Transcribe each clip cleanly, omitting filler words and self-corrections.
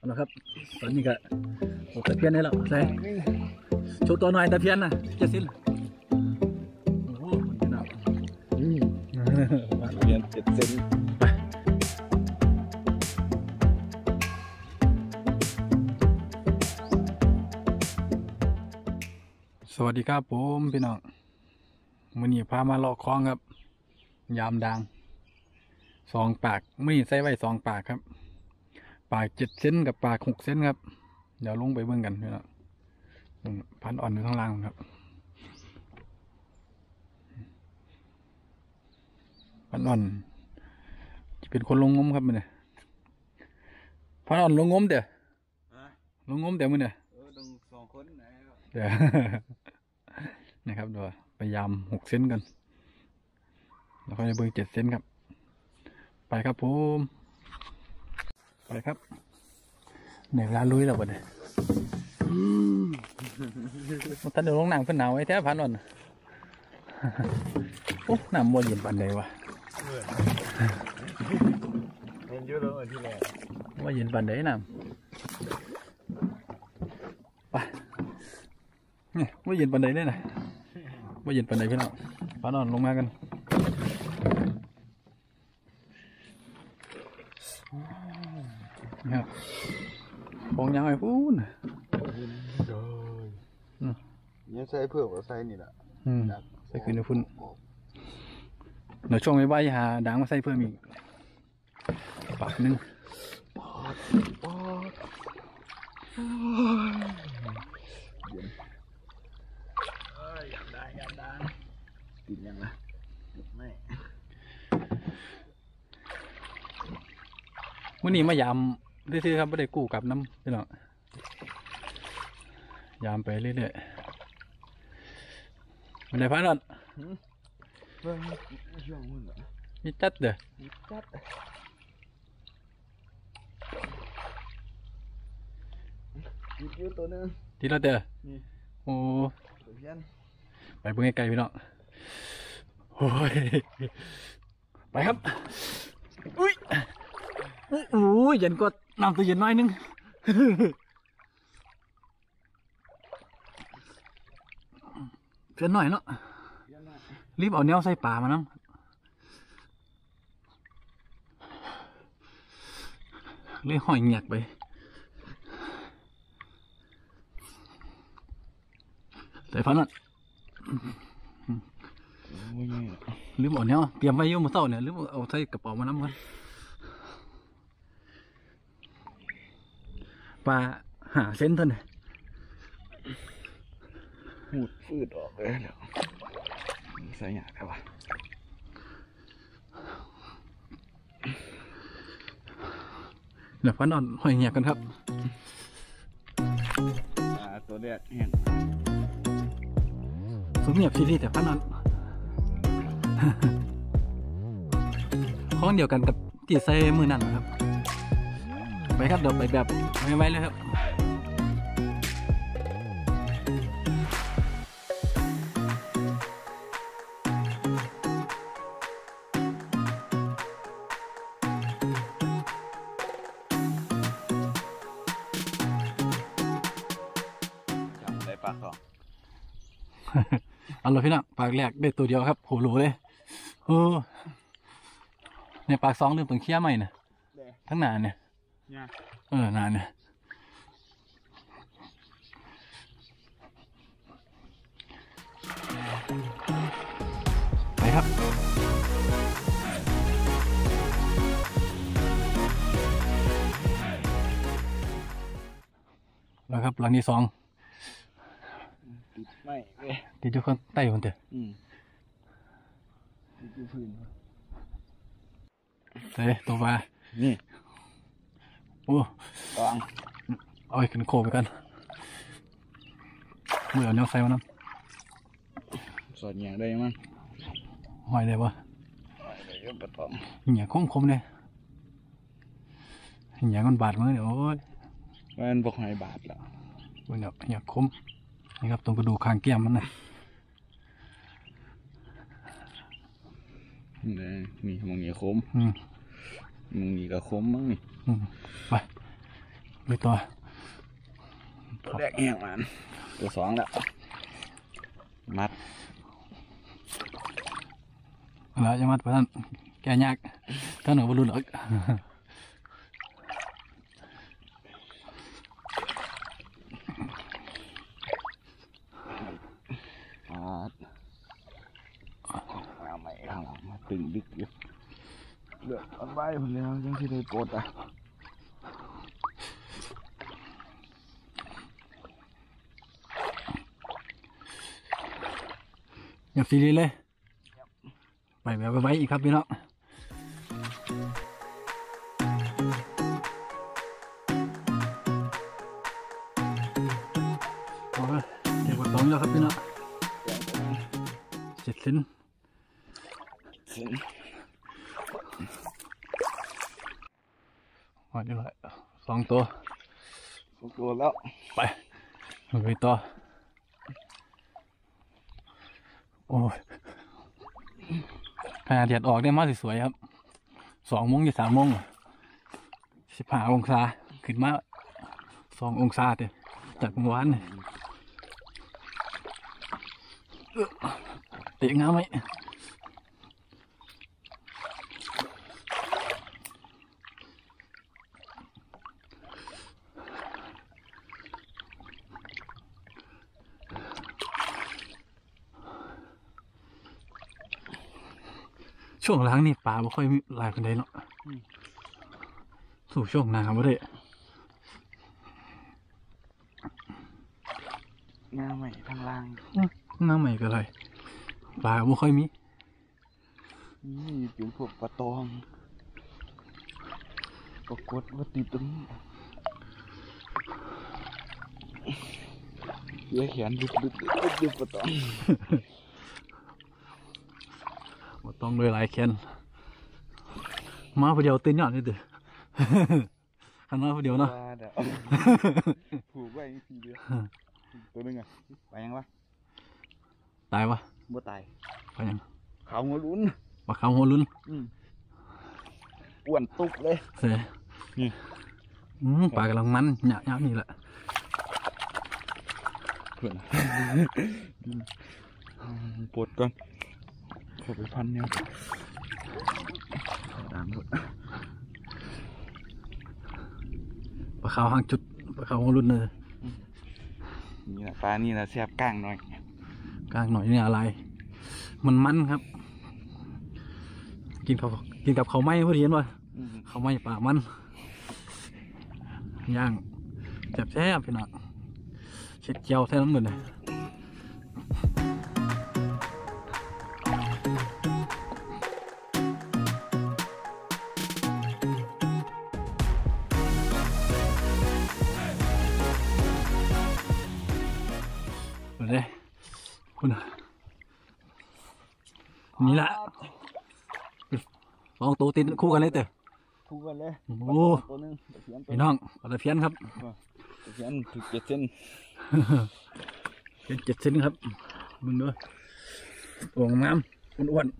แล้วครับตอนนี้ก็ตะเพียนได้แล้วใส่โชว์ตัวหน่อยตะเพียนนะจะสิ้นโอ้โหมันเป็นอะไรเรียน7 เซนไปสวัสดีครับผมพี่น้องมื้อนี้พามาเลาะคลองครับยามดัง2 ปากมื้อนี้ใส่ไว้2 ปากครับปาก7 เซนกับปาก6 เซนครับเดี๋ยวลงไปเบิ่งกันพี่น้องพันอ่อนอยู่ข้างล่างครับพันอ่อนจะเป็นคนลงงมครับมื้อนี้พันอ่อนลงงมเดี๋ยวลงงมเดี๋ยวมื้อนี้ต้อง2 คนนะครับเดี๋ยว นะครับเดี๋ยวพยายาม6 เซนกันแล้วก็จะเบิ่ง7 เซนครับไปครับผมไปครับในเวลาลุยแล้วบ่เนี่ยท่านเดี๋ยวลงหนังเพิ่นหนาวไว้แท้พันอ่อนโอ้น้ำมันเย็นปานใดวะเห็นอยู่แล้วที่แรกว่าเย็นปานใดน้ำไปเนี่ยว่าเย็นปานใดเนี่ยนะว่าเย็นปานใดพี่น้องพันอ่อนลงมากันครับของยังไงพูนนี่ใส่เพื่อว่าใส่นี่แหละใส่ขึ้นในพุ่นเดี๋ยวช่วงไว้ใบหาด่างมาใส่เพิ่มอีกปากนึงอยากได้ติดยังนะไม่วันนี้มายามซื่อๆครับไม่ได้กู้กับน้ำพี่น้องยามไปเรื่อยๆมันได้พันนั่นเพิ่งช่วงมึงเหรอนี่จัดเด้อจัดติดอยู่ตัวนึงที่เราเด้อโอ้ไปเบิ่งไกลๆพี่น้องโอ้ยไปครับอุ้ยโอ้ยเย็นกว่าน้ำตัวเย็นน้อยนึงเพื่อนหน่อยเนาะรีบเอาแนวใส่ป่ามาน้ำเลยห้อยเงียกไปใส่พันนั่นลืมเอาแนวเตรียมไว้ยุ่งมาเศร้าเนี่ยลืมเอาใส่กระเป๋ามาน้ำกันปลาหาเส้นเท่านั้นหูดฟืดออกเลยเดี๋ยวใส่หยาครับวะเดี๋ยวพันนอนหอยเงียบกันครับตัวเนี้ยเห็นสมเงียบซีรีส์แต่พันนอนข้องเดียวกันกับที่ใส่มือนั่นครับไปครับเดี๋ยวไปแบบไม่ไหวเลยครับได้ปลาสองเอาเลยพี่น้องปากแรกได้ตัวเดียวครับโหโหเลยโอ้ในปาก2เริ่มต้องเคี้ยใหม่นะทั้งนานเนี่ยนานเนี่ยไปครับแล้วครับหลังที่2 ไม่ติดอยู่ข้างใต้คนเดียวติดอยู่พื้นเฮ้ยตัวปลานี่โอ้วางเอาขึ้นโคไปกันเมื่อเอาเนื้อใส่มาน้ำสอดอย่างได้มั้งหอยได้ปะได้ก็ปะตองเหนียคมเลยเหนียมันบาดมือเดี๋ยวโอ้ยมันบอกหอยบาดแล้วเนี่ยเหนียคมนี่ครับตรงกระดูกคางแก้มมันนะนี่มองนี่คมมองนี่ก็คมมั้งนี่ไปไปต่อตัวแรกแห้งมันตัวสองแล้วมัดแล้วจะมัดไปท่านแกยากท่านหนูบรรลุหรอกเอาใหม่ข้างหลังมาตึงดึกอยู่เลือกอันใบผมแล้วยังที่ได้กดอ่ะอย่าซีรีเลยไปแบบไว้อีกครับพี่น้องโอ้ยเก็บกระตองแล้วครับพี่น้อง7 เซนมาเรียบร้อย2 ตัวตัวแล้วไปไปต่อโอ้ยขนาดแดดออกได้มาสวยๆครับ2 โมง 3 โมง15 องศาขึ้นมา2 องศาเด้จากเมื่อวานนี่เตะงามไหมช่วงหลังนี่ปลาไม่ค่อยมีหลายคนใดเนาะสู่ช่วงหนาวไม่ได้งาใหม่ทางล่างน้ำใหม่ก็เลยปลาไม่ค่อยมีนี่เป็นพวกปลาตองปรากฏว่าติดตรงนี้เสียแขนดึบปลาตองบ่ต้องเลยหลายแคนมาผู้เดียวตื่นยอดนี่เด้อ ขันมาผู้เดียวเนาะผูกไว้ทีเดียวตัวนึงอ่ะไปยังวะตายวะบ่ตายไปยังเขาหัวลุ้นปลาขาวหัวลุ้นอ้วนตุกเลยเสียนี่ปลากำลังมันหยาบๆนี่แหละเพื่อนปวดก่อนเข้าไปพันเนี่ยดังหมดปลาขาวหางจุดปลาขาวหัวลุ้นเลยนี่แหละปลานี่แหละแซ่บก้างหน่อยกลางหน่อยนี่อะไร มันครับ กินกับข้าวไหม้พอดีเห็นป่ะข้าวไหม้ปลามันย่างแซ่บๆพี่น้องเช็ดเจียวแท้น้ำเงินเลยเลยคุณนี่แหละ2 ตัวติดคู่กันเลยเต๋อคู่กันเลยโอ้ตัวนึงตะเพียนตัวพี่น้องปลาตะเพียนครับตะเพียนถึง7 เส้นเป็น 7 เซนครับมึงด้วยตัวงามอ้วน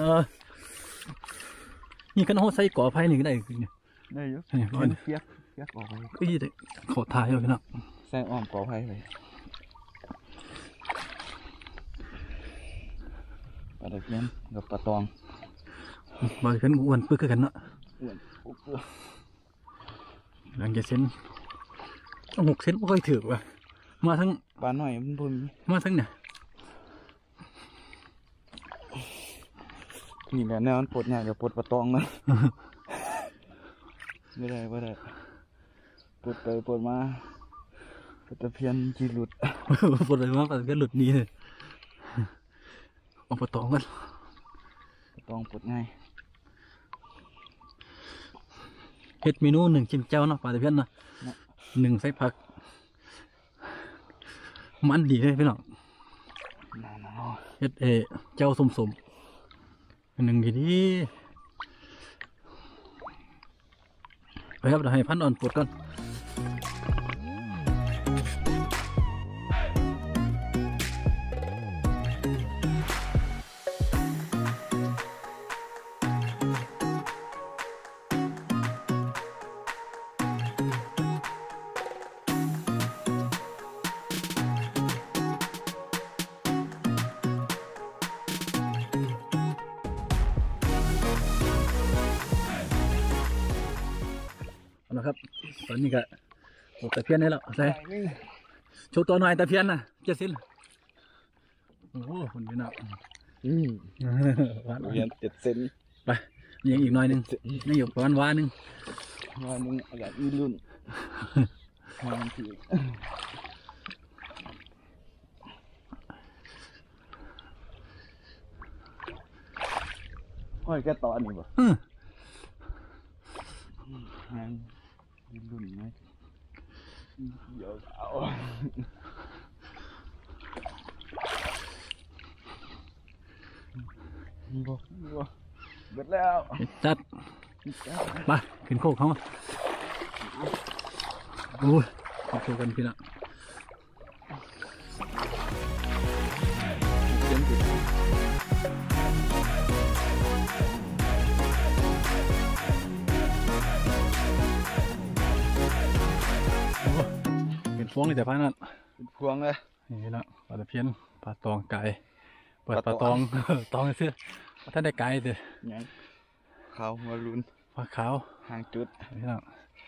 ๆนี่กันโหใส่ก่อไผ่นี่ก็ได้เนี่ยได้อยู่นี่ร้อยเปียกออกไปก็ยี่ขอทายเอาพี่น้องใส่อ้อมกอไผ่ไปปลาตะเพียนกับปลาตองบางเซนอ้วนปึ๊กกันเนาะอ้วนปุ๊บหลัง7 เซนต้อง6 เซนไม่ค่อยถือว่ะมาทั้งปลาหน่อยมันพุ่นเนี่ยนี่แหละแนวมันปวดเนี่ยกับปวดปลาตองนะ ไม่ได้ปวดไปปวดมาปลาตะเพียนจีหลุดปวดเลยว่าปลาตะเพียนหลุดนี้เลยเอาปลาตองกันปลาตองปวดง่ายเฮ็ดเมนู1 จิ้มแจ่วเนาะปลาตะเพียนเนาะ1 ใส่ผักมันดีเลยพี่น้องน่าเฮ็ดเจ้าสมๆ1ดีๆไปครับเดี๋ยวให้พันอ่อนปวดก่อนแล้วครับตอนนี้ก็โอ้ตะเพียนได้แล้วใส่โชว์ตัวหน่อยตะเพียนนะ70โอ้โหคนนี้นะหวานเรียน7 เซนไปยังอีกหน่อยหนึงยังอยู่ประมาณวาหนึงวันนึงอากาศมีรุ่นทางที่ห้อยแค่ตอนนี้ป่ะทางมีรุ่นไหมเดี๋ยวเอาบ่เบิดแล้วจัดมาขึ้นโคกเขาโอ้ยมาโชว์กันพี่น้องโอ้เป็นฟองเลยแต่พันนั่นเป็นพวงเลยนี่ละปลาตะเพียนปลาตองไก่เปิดปลาตอง ตองเสื้อท่านได้ไก่เด้อยังขาวหัวรุนปลาขาวห่างจุดนี่ละ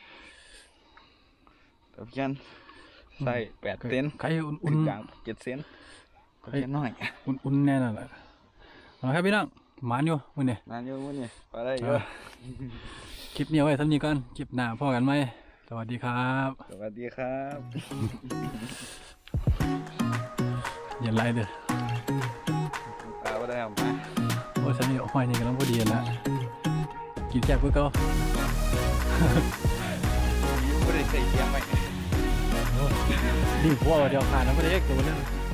ตะเพียนใส่8 เซนไข่อุ่นกลาง7 เซนตะเพียนน้อยๆอุ่นๆแน่นอนแหละเอาละครับพี่น้องหมานอยู่มื้อนี้นานเยอะมั้ยเนี่ยไปได้เยอะคลิปนี้เอาไว้ทำนี้ก่อนคลิปหน้าพ่อกันไหมสวัสดีครับสวัสดีครับอย่าไล่เด้อตาไม่ได้เอามาโอ้ยฉันนี่เอาห้อยนี่กำลังพอดีนะกินแซ่บเพื่อเก่าไม่ได้ใส่เสียงไปดีพวกเดียวขาดนะไม่ได้เอกตัวนึง